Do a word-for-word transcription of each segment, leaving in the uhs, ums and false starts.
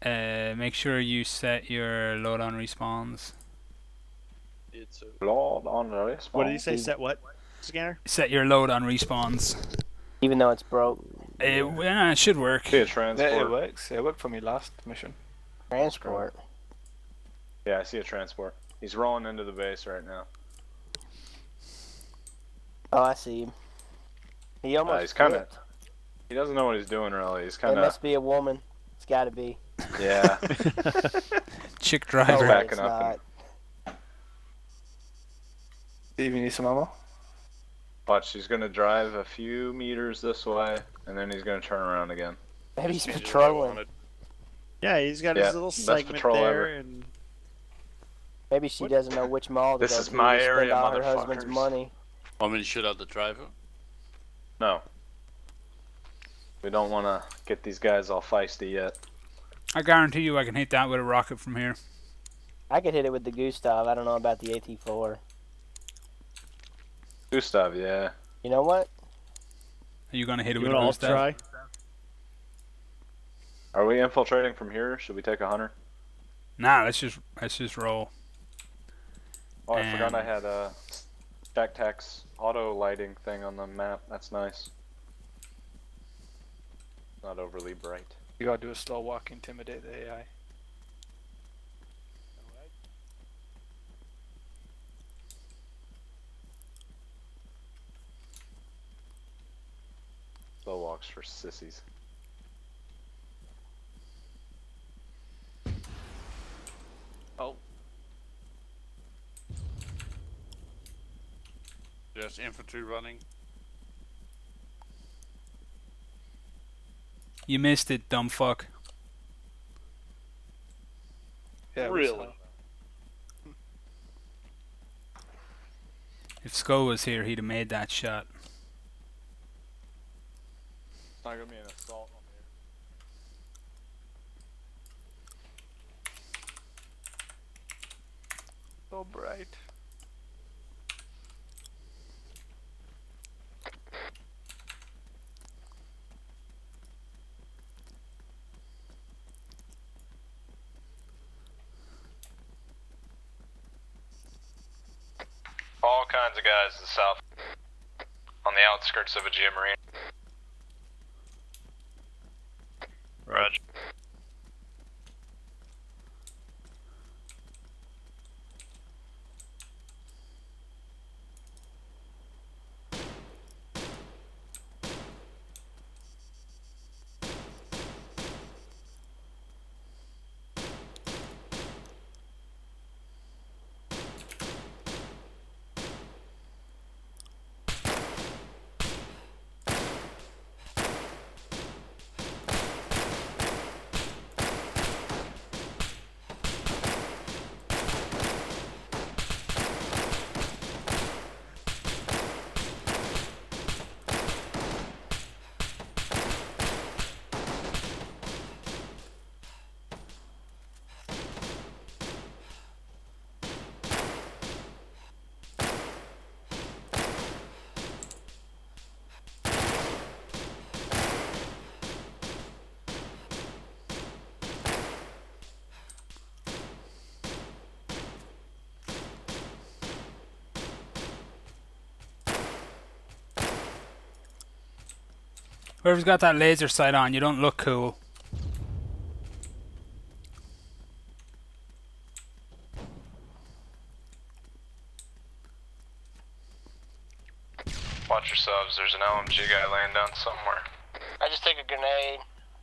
Uh, make sure you set your load on respawns. It's a Load on respawn. What did he say? Set what? Scanner? Set your load on respawns. Even though it's broke. It, well, it should work. See a Yeah, transport. it works. It worked for me last mission. Transport. Yeah, I see a transport. He's rolling into the base right now. Oh, I see him. He almost. Uh, he's kind of. flipped. He doesn't know what he's doing really. He's It kind of. must be a woman. It's got to be. Yeah. Chick No, driver. backing it's up not. Steve, you need some ammo? Watch, he's gonna drive a few meters this way, and then he's gonna turn around again. Maybe he's changes I patrolling. wanted. Yeah, he's got Yeah, his little best segment patrol there, ever. and Maybe she What? doesn't know which mall to This go is to my to spend area, all her husband's motherfuckers. money. Want me to shoot out the driver? No. We don't want to get these guys all feisty yet. I guarantee you I can hit that with a rocket from here. I could hit it with the Gustav. I don't know about the A T four. Gustav, yeah. You know what? Are you gonna hit it you with want a to Gustav? try? Are we infiltrating from here? Should we take a hunter? Nah, let's just let's just roll. Oh, I forgot I Um, had a Jack Tax auto lighting thing on the map. That's nice. Not overly bright. You gotta do a slow walk, intimidate the A I. Slow walks for sissies. Oh. There's infantry running. You missed it, dumb fuck. Yeah, we Really? saw. If Skull was here, he'd have made that shot. It's not gonna be an assault on here. So bright. All kinds of guys to the south. On the outskirts of a geomarine. Roger. Whoever's got that laser sight on, you don't look cool. Watch yourselves, there's an L M G guy laying down somewhere. I just take a grenade.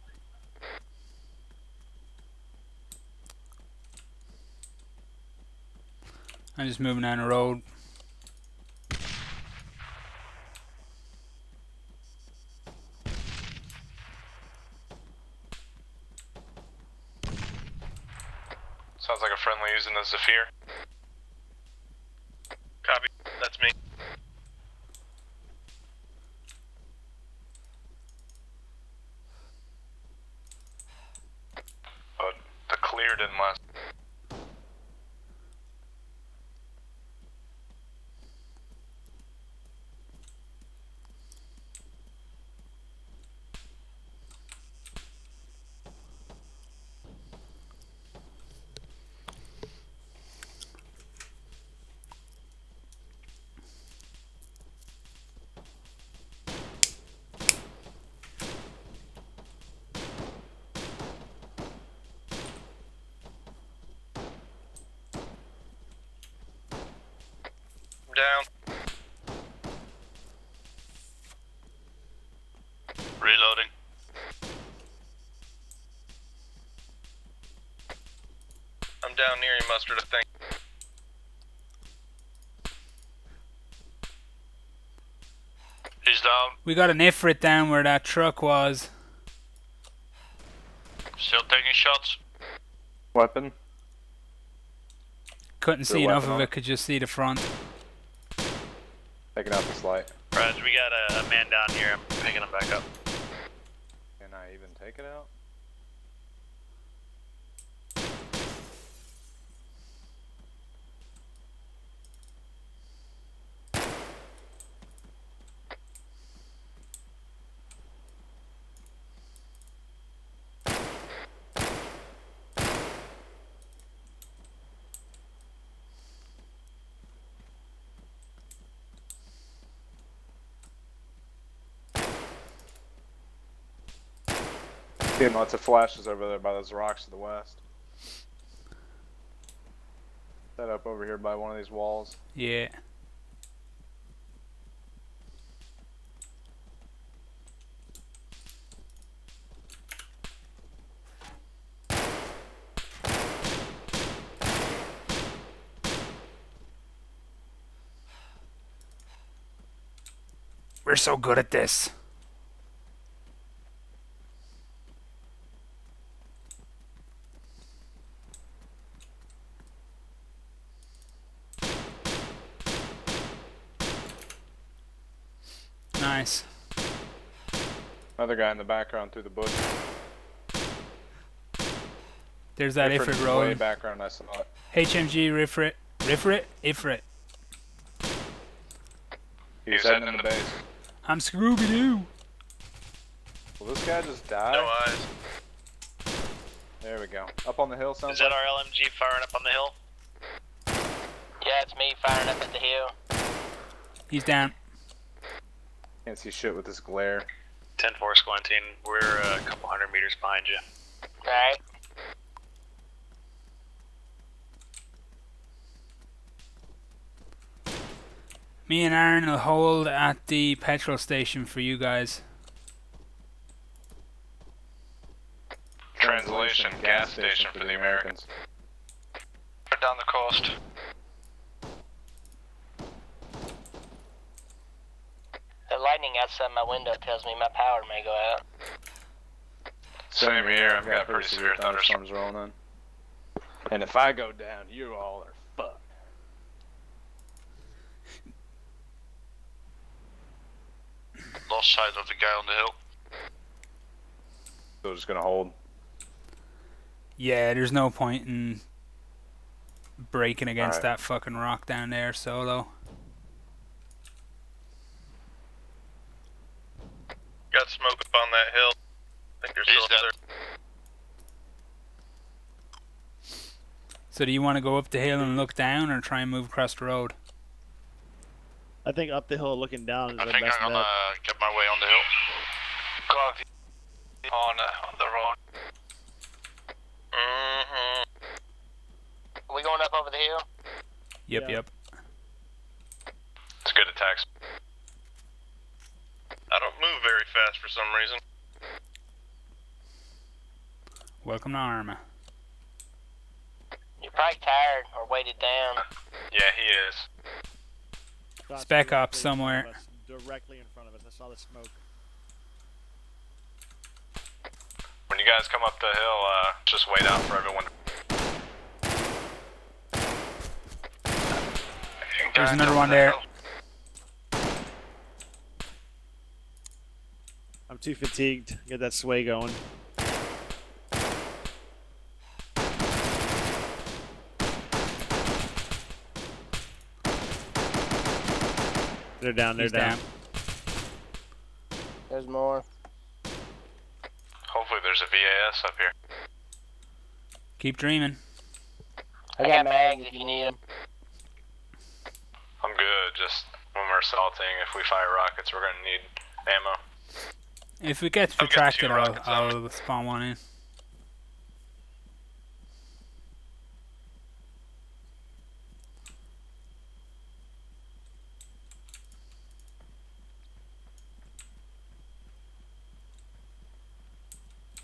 I'm just moving down the road. Sounds like a friendly using the Zephyr. Copy, that's me. Oh, the clear didn't last. Down. Reloading. I'm down near you, Mustard, I think. He's down. We got an Ifrit down where that truck was. Still taking shots. Weapon. Couldn't Is there see a enough weapon of on it, it? could just see the front. Taking out this light. Raj, we got a, a man down here. I'm picking him back up. Can I even take it out? Seeing lots of flashes over there by those rocks to the west. Set up over here by one of these walls. Yeah. We're so good at this. Nice. Another guy in the background through the bush. There's that Ifrit Ifrit Way rolling. background, I saw it. H M G Rifrit. Rifrit? Ifrit. He's heading in the base. I'm Scooby-Doo. Will this guy just die? No eyes. There we go. Up on the hill, sounds Is that like. our L M G firing up on the hill? Yeah, it's me firing up at the hill. He's down. Can't see shit with this glare. ten four Squantine, we're uh, a couple hundred meters behind you. Alright. Me and Aaron will hold at the petrol station for you guys. Translation, gas station for the Americans. We're down the coast. The lightning outside my window tells me my power may go out. Same here, I've got pretty severe thunderstorms. thunderstorms rolling in. And if I go down, you all are fucked. Lost sight of the guy on the hill. So just gonna hold. Yeah, there's no point in breaking against Alright. that fucking rock down there solo. Got smoke up on that hill. I think there's He's still dead. there. So do you want to go up the hill and look down, or try and move across the road? I think up the hill looking down is I the think best I'm gonna bet. get my way on the hill. Go on, uh, on the road. Mm-hmm. Are we going up over the hill? Yep, Yeah. yep. It's good attacks. I don't move very fast for some reason. Welcome to ARMA. You're probably tired or weighted down. Yeah, he is. Shots Spec directly ops in front somewhere. of us, Directly in front of us. I saw the smoke. When you guys come up the hill, uh, just wait out for everyone. There's another one there. I'm too fatigued. Get that sway going. They're down. They're He's down. down. There's more. Hopefully there's a V A S up here. Keep dreaming. I got mags if you need them. I'm good, just when we're assaulting, if we fire rockets, we're gonna need ammo. If it gets I've got retracted, two I'll, rockets on I'll spawn one in.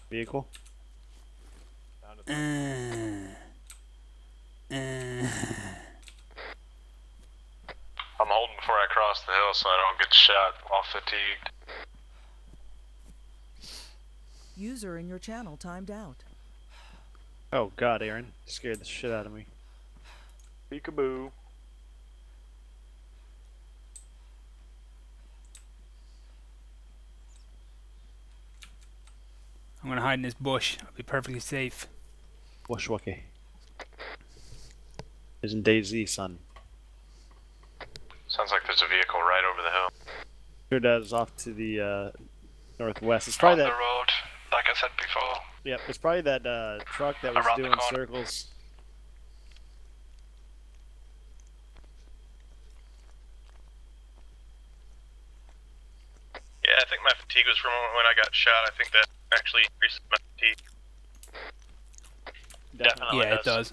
Vehicle. Uh, uh. I'm holding before I cross the hill so I don't get shot while fatigued. User in your channel timed out. Oh god, Aaron. Scared the shit out of me. Peekaboo. I'm gonna hide in this bush. I'll be perfectly safe. Bushwalkie. Isn't Daisy, son? Sounds like there's a vehicle right over the hill. Sure does, off to the uh, northwest. It's On probably the that. road, like I said before. Yep, it's probably that uh, truck that was Around the doing corner. circles. Yeah, I think my fatigue was from when I got shot. I think that actually increases my fatigue. Definitely Yeah, it does. does.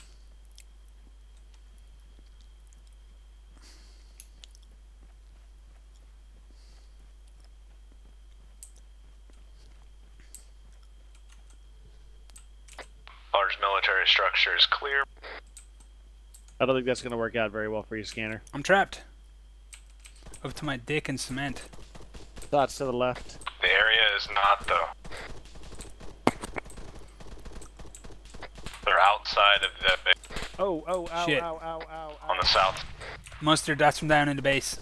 Large military structure is clear. I don't think that's going to work out very well for you, Scanner. I'm trapped. Up to my dick in cement. Thoughts to the left. The area is not, though. They're outside of the big, Oh, oh, ow, Shit. ow, ow, ow, ow. on the south. Mustard, that's from down in the base.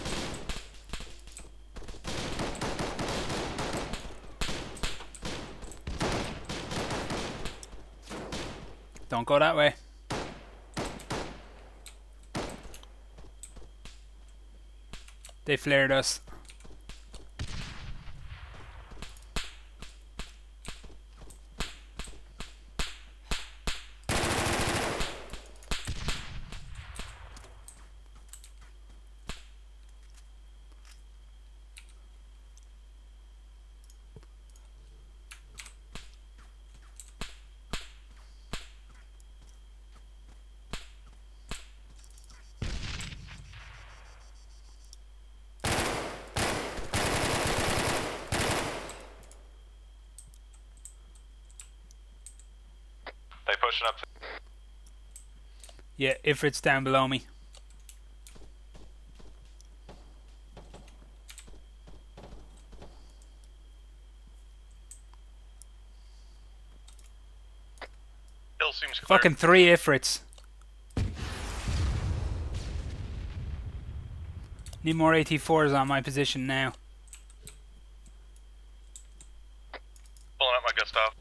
Don't go that way. They flared us. They pushing up. Yeah, Ifrit's down below me. Hill seems clear. Fucking three Ifrits. Need more A T fours on my position now. Pulling out my Gustav.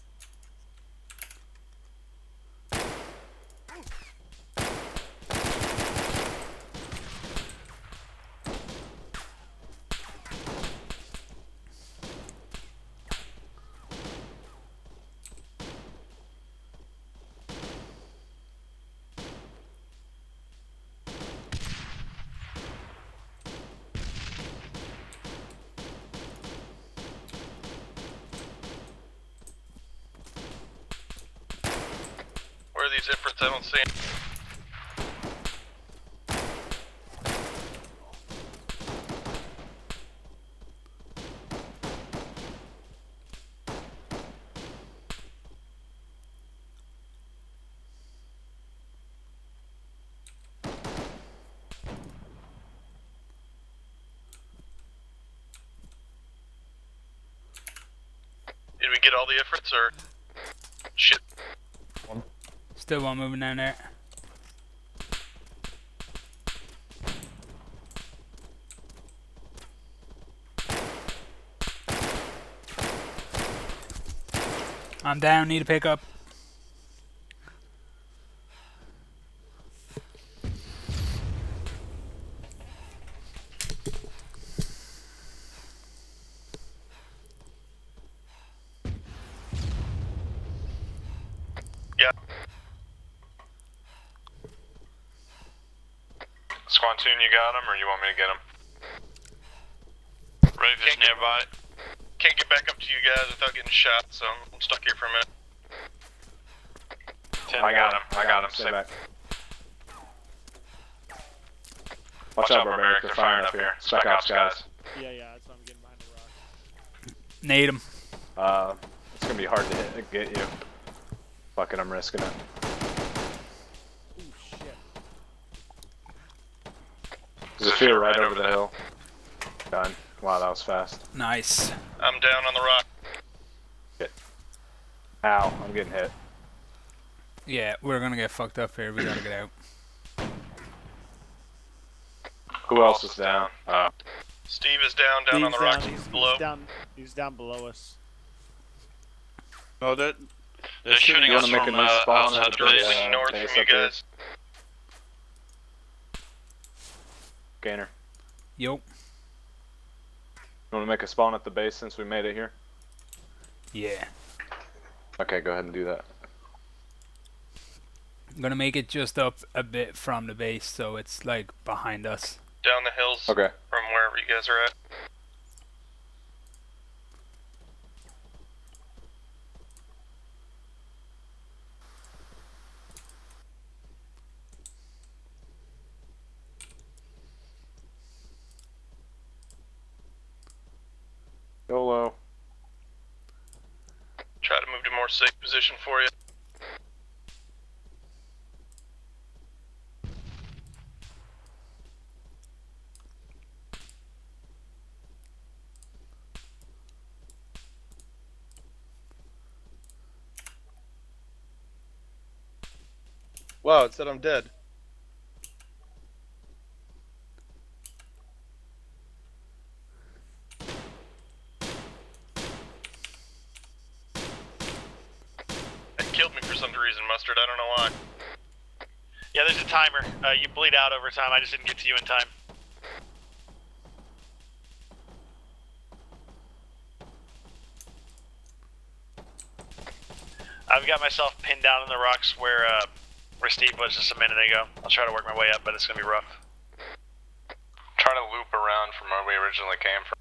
Where are these Ifrits? I don't see them. Did we get all the Ifrits or shit? Still one moving down there. I'm down, need a pickup. Yeah. Squantoon, you got him, or you want me to get him? Ready to stand by. Can't get back up to you guys without getting shot, so I'm stuck here for a minute. I got him. I got him. Stay Stay back. Watch out, Barbaric. They're firing up here. Spec Ops guys. Yeah, yeah, that's why I'm getting behind the rock. Need him. Uh, It's gonna be hard to hit, get you. Fucking, I'm risking it. Oh shit. There's a fear right over the hill. Done. Wow, that was fast. Nice. I'm down on the rock. Shit. Ow, I'm getting hit. Yeah, we're gonna get fucked up here. We gotta get out. Who else is down? Uh, Steve is down, down on the Steve's rocks down, he's, below. He's down, he's down below us. Oh, they're, they're They're shooting shooting you us wanna make from a nice uh, spawn outside at the the base. base? Facing north base from you up here. guys. Gainer. Yo. You wanna make a spawn at the base since we made it here? Yeah. Okay, go ahead and do that. I'm gonna make it just up a bit from the base, so it's like behind us. Down the hills Okay. from wherever you guys are at. YOLO. Try to move to a more safe position for you. Wow, it said I'm dead. It killed me for some reason, Mustard. I don't know why. Yeah, there's a timer. Uh, you bleed out over time. I just didn't get to you in time. I've got myself pinned down in the rocks where uh, where Steve was just a minute ago. I'll try to work my way up, but it's gonna be rough. Try to loop around from where we originally came from.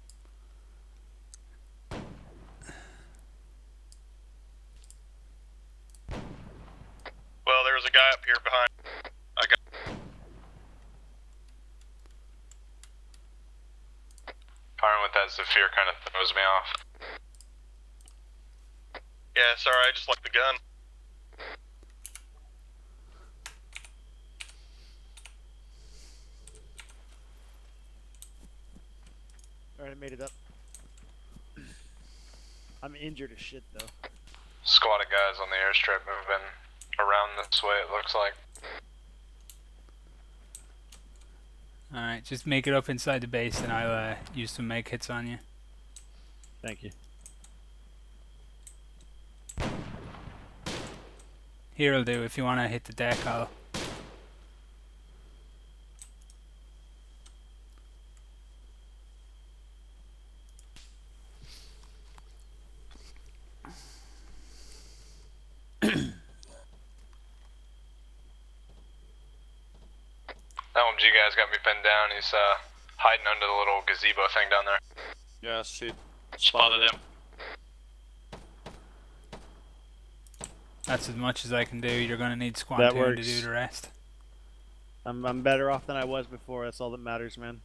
Well, there was a guy up here behind. I got. Firing with that Zephyr kind of throws me off. Yeah, sorry, I just like the gun. Alright, I made it up. I'm injured as shit though. Squad of guys on the airstrip moving around this way, it looks like. Alright, just make it up inside the base and I'll uh, use some make hits on you. Thank you. Here'll do. If you want to hit the deck, I'll... That one G guy's got me pinned down. He's uh, hiding under the little gazebo thing down there. Yeah, see. Spotted him. That's as much as I can do. You're going to need That Squantoon to works. do the rest. I'm I'm better off than I was before. That's all that matters, man.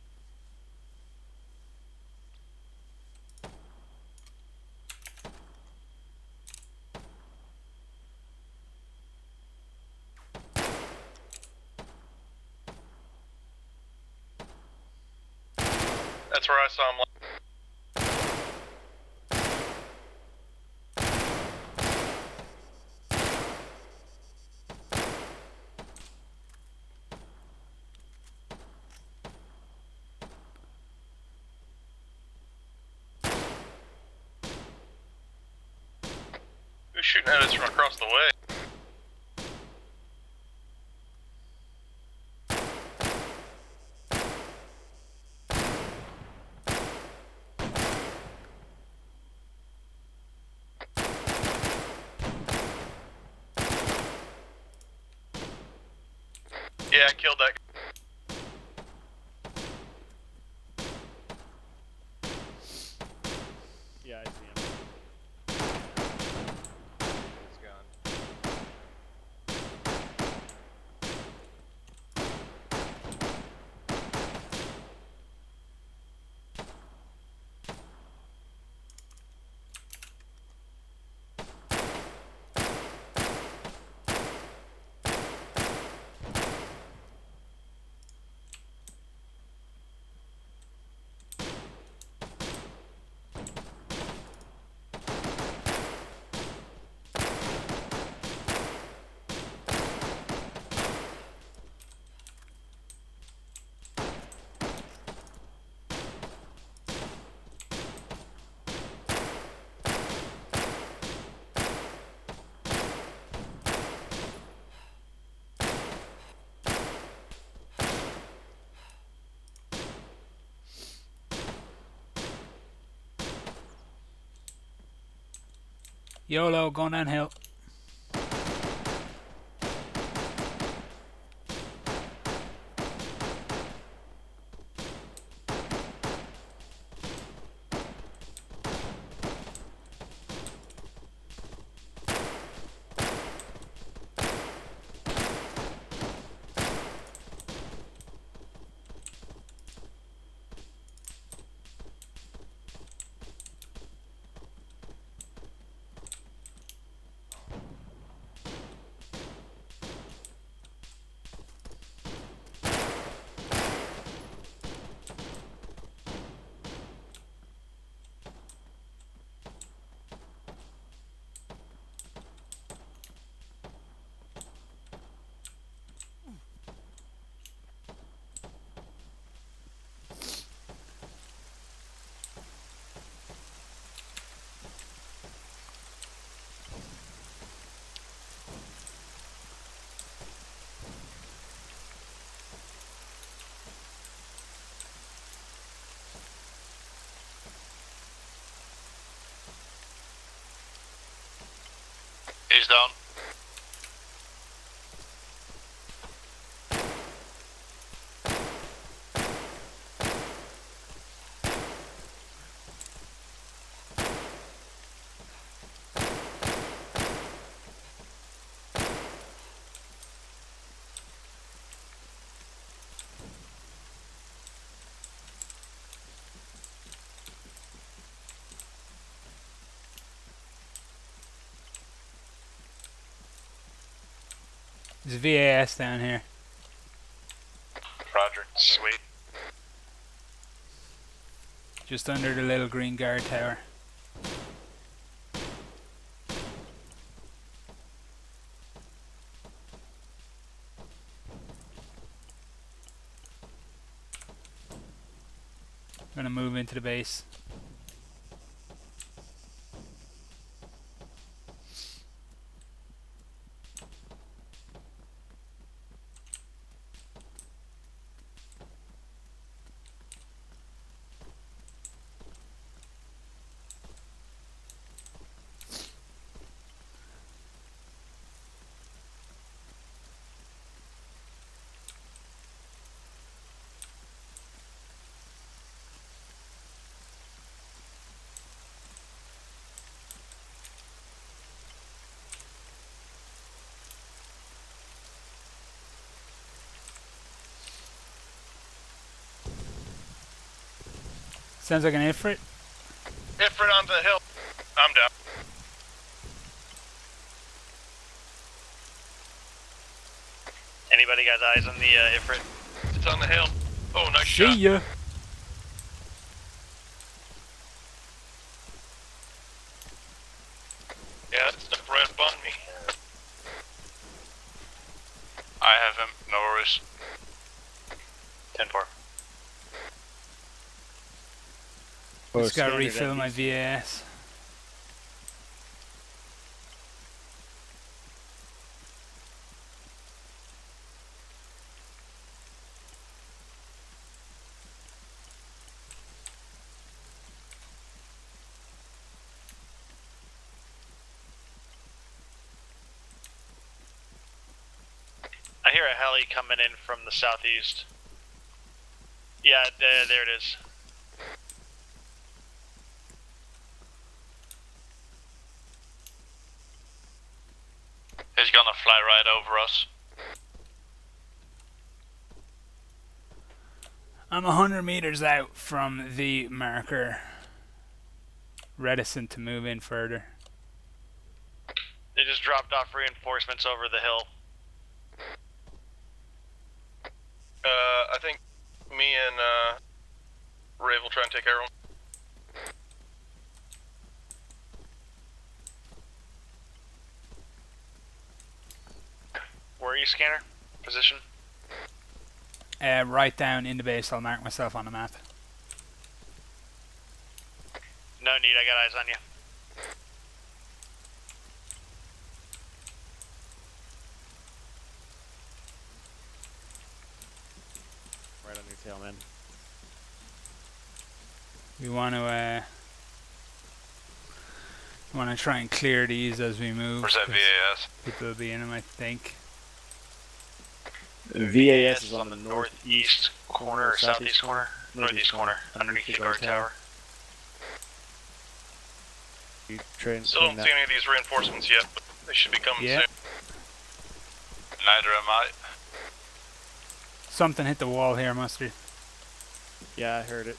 That's where I saw him. Who's shooting at us from across the way? Yeah, I killed that guy. Yeah, I see him. He's gone. YOLO, going downhill. He's down. There's V A S down here. Roger. Sweet. Just under the little green guard tower. I'm gonna move into the base. Sounds like an Ifrit. Ifrit on the hill. I'm down. Anybody got eyes on the uh, Ifrit? It's on the hill. Oh, nice See shot. ya. Yeah, it's stuck right up on me. I have him. No worries. ten four. Just gotta standard refill my empties. V A S. I hear a heli coming in from the southeast. Yeah, uh, there it is. He's gonna fly right over us. I'm a hundred meters out from the marker. Reticent to move in further. They just dropped off reinforcements over the hill. Uh, I think me and uh, Rave will try and take care of him. Where are you, Scanner? Position? Uh, right down in the base, I'll mark myself on the map. No need, I got eyes on you. Right on your tail, man. We want to uh, I want to try and clear these as we move. Where's that V 'cause A S? People will be in them, I think. V A S is is on the northeast corner or southeast corner? Northeast corner, underneath the guard tower. You train, Still train don't see any of these reinforcements yet, but they should be coming Yeah. soon. Neither am I. Something hit the wall here, Mustard. Yeah, I heard it.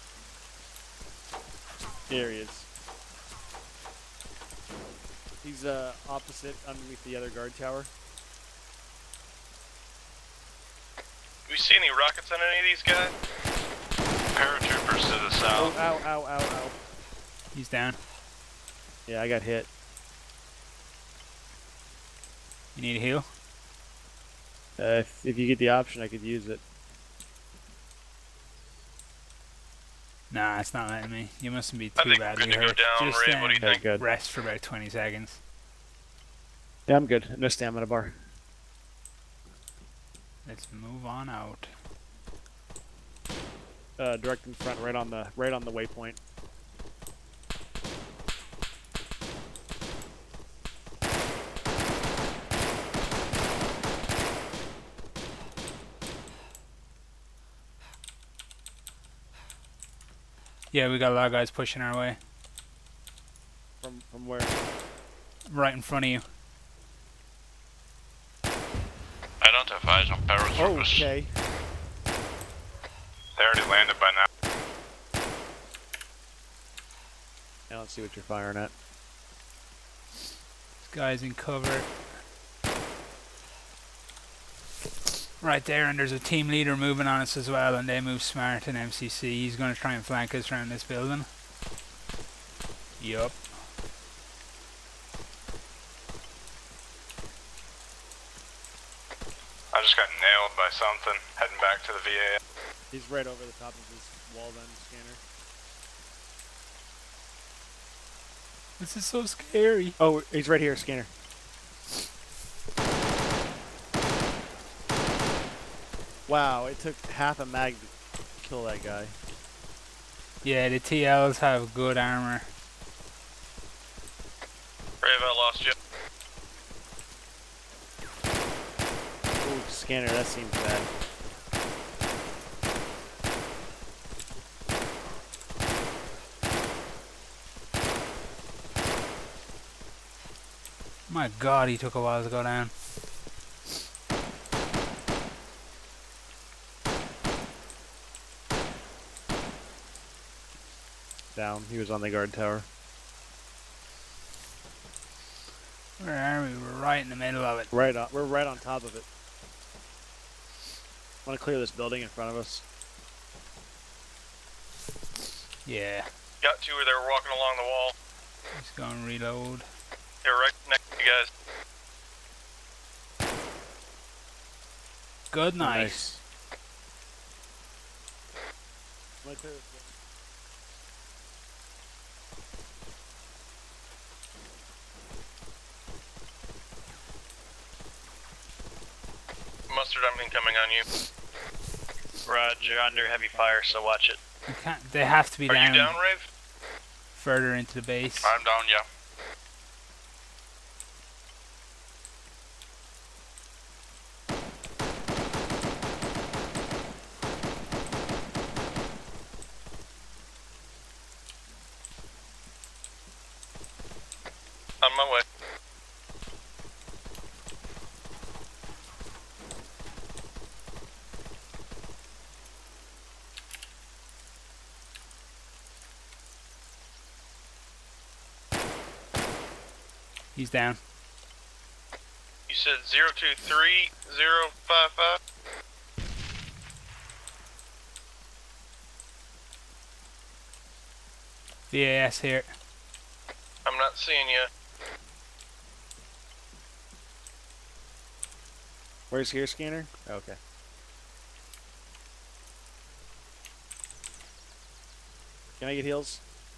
There he is. He's uh, opposite, underneath the other guard tower. Do we see any rockets on any of these guys? Paratroopers to the Oh, south. ow, ow, ow, ow. He's down. Yeah, I got hit. You need a heal? Uh, if, if you get the option, I could use it. Nah, it's not letting me. You mustn't be I too think we're badly good to go hurt. down, Just Ray. What do you um, Okay, good. rest for about twenty seconds. Yeah, I'm good. No stamina bar. Let's move on out. Uh, direct in front, right on the right on the waypoint. Yeah, we got a lot of guys pushing our way. From from where? Right in front of you. I don't have eyes on paratroopers. Okay. They already landed by now. I don't see what you're firing at. This guy's in cover. Right there, and there's a team leader moving on us as well, and they move smart in M C C. He's going to try and flank us around this building. Yup. I just got nailed by something. Heading back to the V A. He's right over the top of his wall then, scanner. This is so scary. Oh, he's right here, scanner. Wow, it took half a mag to kill that guy. Yeah, the T Ls have good armor. Brave, I lost you. Ooh, scanner, that seems bad. My god, he took a while to go down. Down. He was on the guard tower. Where are we? We're right in the middle of it. Right on. We're right on top of it. Want to clear this building in front of us? Yeah. Got two where they were walking along the wall. He's going to reload. They were right next to you guys. Good night. Nice. Want to clear this building? Mustard, I'm incoming on you. Roger, under heavy fire, so watch it. You can't, they have to be Are down, you down, Rave? further into the base. I'm down, yeah. On my way. He's down. You said zero two three zero five five? V A S here. I'm not seeing you. Where's here, scanner? Okay. Can I get heals?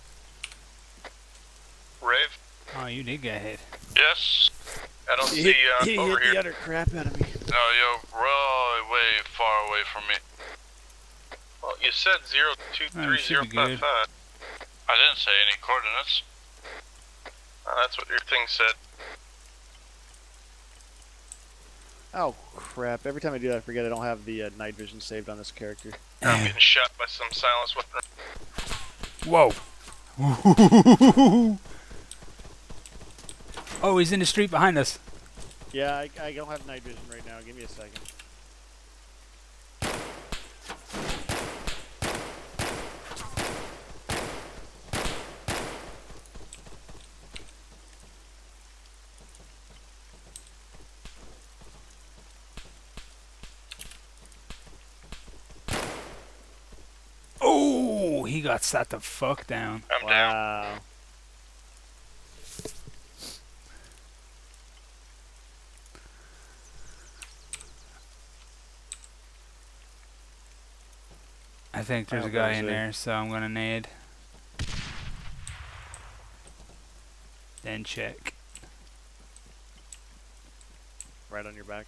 Rave? Oh, you did get hit. Yes. I don't He see hit, uh, he over hit here. the utter crap out of me. No, you're really way far away from me. Well, you said zero two Oh, three it should zero be five good. five. I didn't say any coordinates. Uh, that's what your thing said. Oh crap! Every time I do that, I forget I don't have the uh, night vision saved on this character. I'm getting shot by some silenced weapon. Whoa. Oh, he's in the street behind us. Yeah, I, I don't have night vision right now. Give me a second. Oh, he got sat the fuck down. I'm down. Wow. I think there's I a hope that guy was in it. there, so I'm gonna nade. Then check. Right on your back.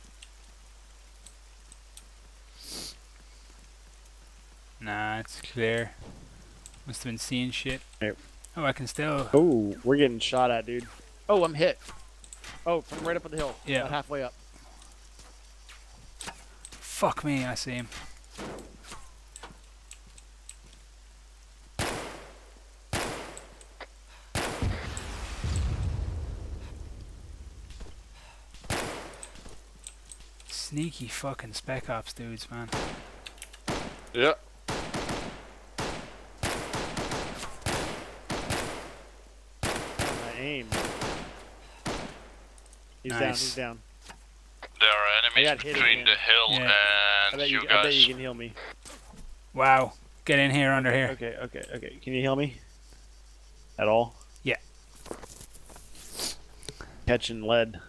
Nah, it's clear. Must have been seeing shit. Yep. Oh, I can still. Oh, we're getting shot at, dude. Oh, I'm hit. Oh, from right up on the hill. Yeah. About halfway up. Fuck me, I see him. Sneaky fucking Spec Ops dudes, man. Yeah. My aim. He's down. Nice. He's down. There are I enemies got hit between again. the hill Yeah. I and bet you, you. I bet guys. you can heal me. Wow. Get in here, under here. Okay. Okay. Okay. Can you heal me? At all? Yeah. Catching lead.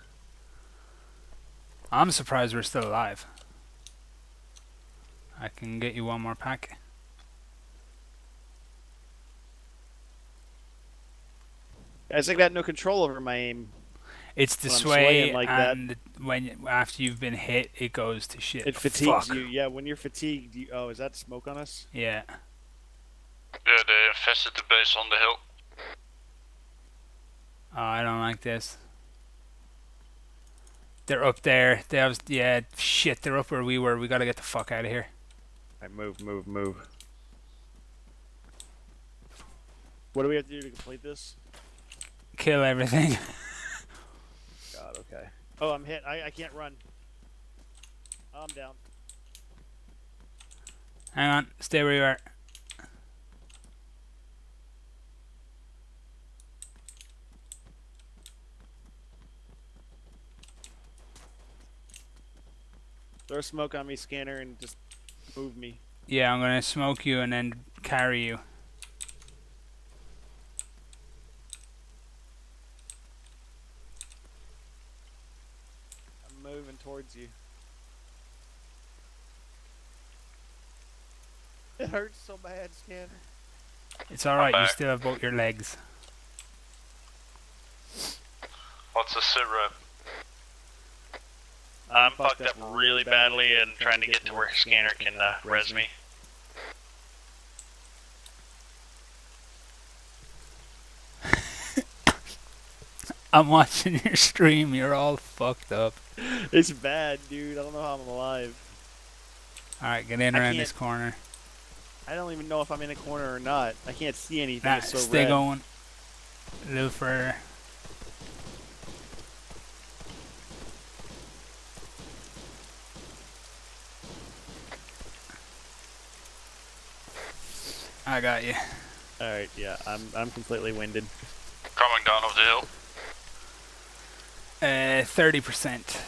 I'm surprised we're still alive. I can get you one more pack. Guys, I got no control over my aim. It's the When I'm sway, swaying like that. and when you- after you've been hit, it goes to shit. It fatigues Fuck. you. Yeah, when you're fatigued, you, oh, is that smoke on us? Yeah. Yeah, they infested the base on the hill. Oh, I don't like this. They're up there. They have, yeah, shit. They're up where we were. We gotta get the fuck out of here. Alright, move, move, move. What do we have to do to complete this? Kill everything. God, okay. Oh, I'm hit. I, I can't run. Oh, I'm down. Hang on. Stay where you are. Throw smoke on me, scanner, and just move me. Yeah, I'm gonna smoke you and then carry you. I'm moving towards you. It hurts so bad, scanner. It's alright. You back. still have both your legs. What's the sit rep? I'm fucked up really badly and trying to get to where Scanner can uh, res me. I'm watching your stream. You're all fucked up. It's bad, dude. I don't know how I'm alive. Alright, get in I around can't- this corner. I don't even know if I'm in a corner or not. I can't see anything. Nah, It's so stay red. going. A little further. I got you. All right, yeah, I'm I'm completely winded. Coming down off the hill. Uh, thirty percent.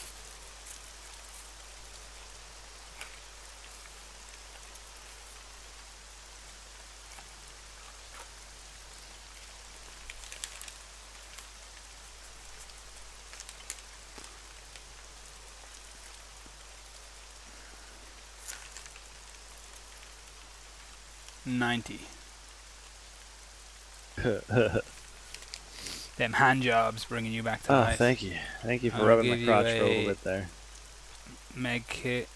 Ninety. Them hand jobs bringing you back to Oh, life. thank you, thank you for I'll rubbing my give you crotch for a a- little bit there. Meg kit.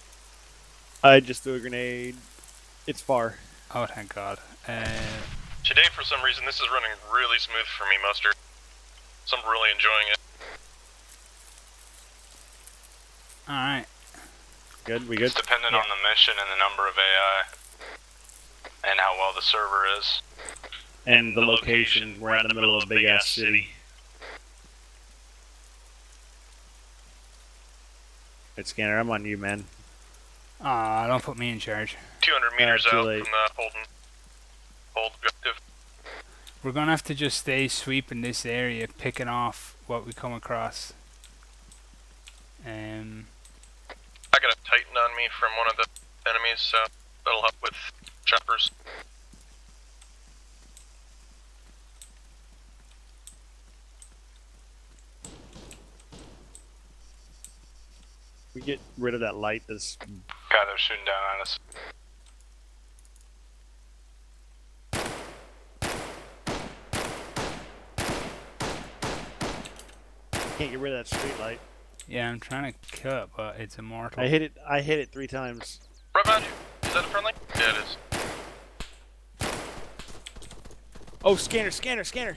I just threw a grenade. It's far. Oh, thank God. Uh, Jeez, Today, for some reason, this is running really smooth for me, Mustard. So I'm really enjoying it. Alright. Good, we good? It's dependent Yeah. on the mission and the number of A I. And how well the server is. And the location, we're in the middle of a big ass city. Good Scanner, I'm on you, man. Aw, don't put me in charge. two hundred meters too out late. from the Holden. Hold objective. We're gonna have to just stay sweeping this area, picking off what we come across. Um, I got a Titan on me from one of the enemies, so that'll help with choppers. We get rid of that light that's... God, they're shooting down at us. Can't get rid of that street light. yeah, I'm trying to kill it, but it's immortal. I hit it, I hit it three times. Right behind you. Is that a friendly? Yeah, it is. Oh, Scanner, Scanner, Scanner!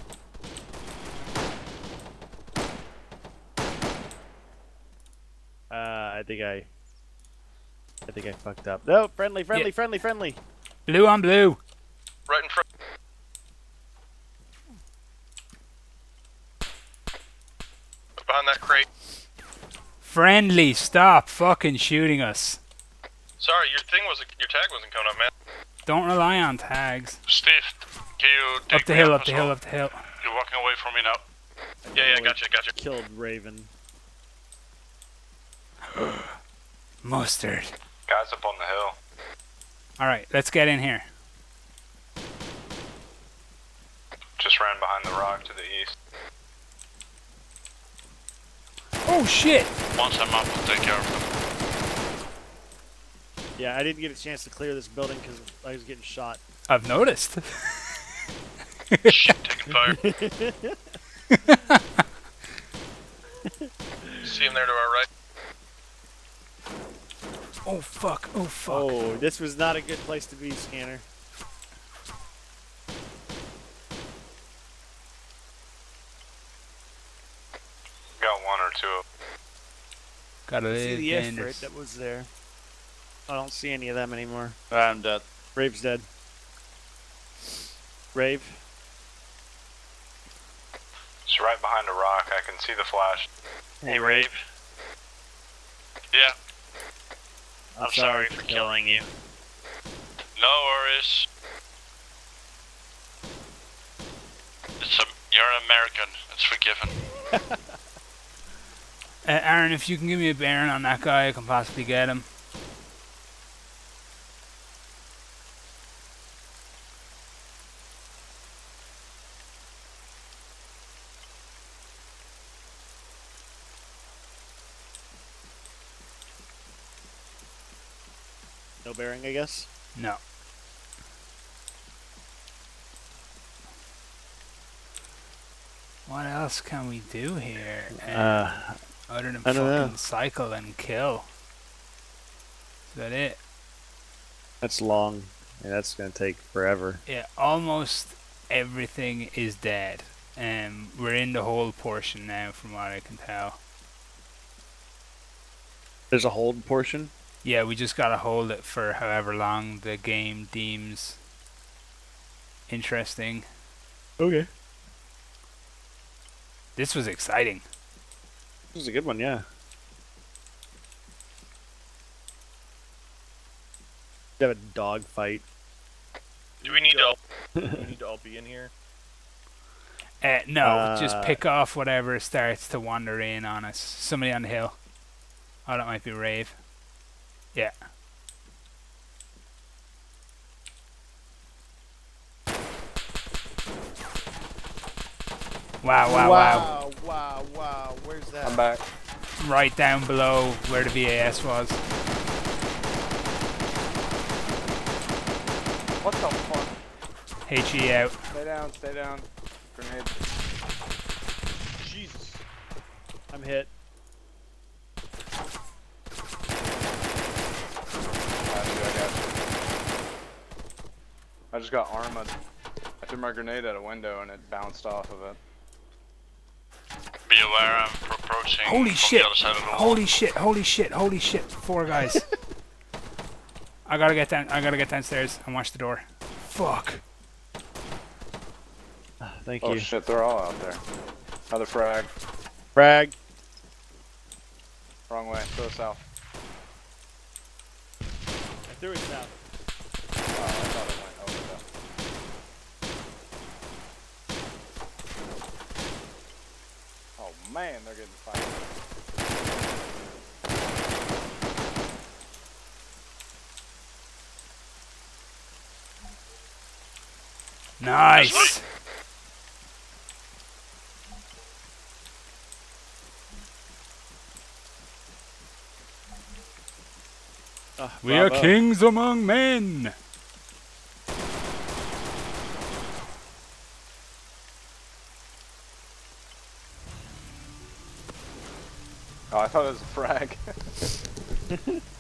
Uh, I think I... I think I fucked up. No, friendly, friendly, Yeah. friendly, friendly! Blue on blue! Right in front. Behind that crate. Friendly, stop fucking shooting us. Sorry, your thing wasn't, your tag wasn't coming up, man. Don't rely on tags. Steve, can you take Up the me hill, up up the as hill, well? up the hill. You're walking away from me now. Yeah, yeah, gotcha, gotcha. Killed Raven. Mustard. Guys up on the hill. Alright, let's get in here. Just ran behind the rock to the east. Oh shit! Once I'm up, I'll take care of them. Yeah, I didn't get a chance to clear this building because I was getting shot. I've noticed. Shit, taking fire. See him there to our right. Oh fuck, oh fuck. Oh, this was not a good place to be, Scanner. Got one or two. Gotta See live the in effort this. that was there. I don't see any of them anymore. I'm dead. Rave's dead. Rave. It's right behind a rock. I can see the flash. Hey, Rave. Yeah, I'm sorry for killing you. no worries. It's a, you're an American. It's forgiven. Uh, Aaron, if you can give me a bearing on that guy, I can possibly get him. No bearing, I guess. No. What else can we do here? Uh, Uh, other than I don't fucking know. cycle and kill. Is that it? that's long. Yeah, that's gonna take forever. Yeah, almost everything is dead. Um, we're in the hold portion now, from what I can tell. There's a hold portion. Yeah, we just gotta hold it for however long the game deems interesting. Okay. This was exciting. This is a good one, yeah. We have a dog fight. Do we need to? Do we need to all be in here? Uh, no, just Uh, pick off whatever starts to wander in on us. Somebody on the hill. Oh, that might be Rave. Yeah. Wow, wow, wow. wow, wow, wow. Where's that? I'm back. Right down below where the V A S was. What the fuck? H E out. Stay down, stay down. Grenade. Jesus. I'm hit. Got you, I got you. I just got ARMA. threw my grenade at a window and it bounced off of it. Be aware, I'm approaching Holy from shit! the other side of the wall. Holy shit! Holy shit! Holy shit! Four guys. I gotta get down. I gotta get downstairs and watch the door. Fuck. Thank Oh you. shit, they're all out there. Another frag. Frag. Wrong way. Go south. I threw it south. Oh, I thought it went over there. Oh man, they're getting fired. Nice. Oh, We are bravo. kings among men. Oh, I thought it was a frag.